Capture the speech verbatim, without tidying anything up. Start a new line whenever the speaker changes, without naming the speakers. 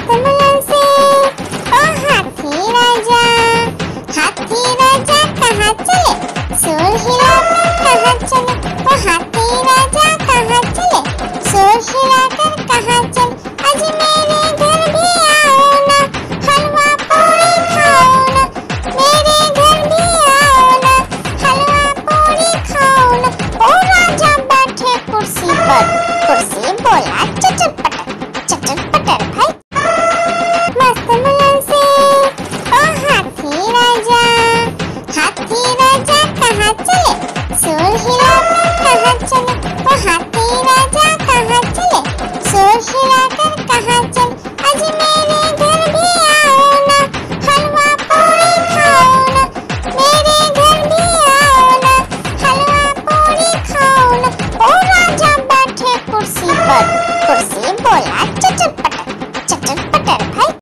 मस्त मुलान से ओ हाथी राजा। हाथी राजा कहाँ चले, शोर हिलाकर कहाँ चले। ओ हाथी राजा कहाँ चले, शोर हिलाकर कहाँ चले। आज मेरे घर भी आओ ना, हलवा पूरी खाओ ना। मेरे घर भी आओ ना, हलवा पूरी खाओ ना। ओ राजा बैठे कुर्सी पर, कुर्सी बोला चटर पटर, चटर पटर भाई। मस्त मुलान से ओ हाथी राजा। हाथी राजा कहाँ चले, शोर हिलाकर कहाँ चले। ओ हाथी राजा कहाँ चले, शोर हिलाकर कहाँ चले। आज मेरे घर भी आओ ना, हलवा पूरी खाओ ना। मेरे घर भी आओ ना, हलवा पूरी खाओ ना। ओ राजा बैठे कुर्सी पर, कुर्सी बोला चटर पटर, चटर पटर भाई।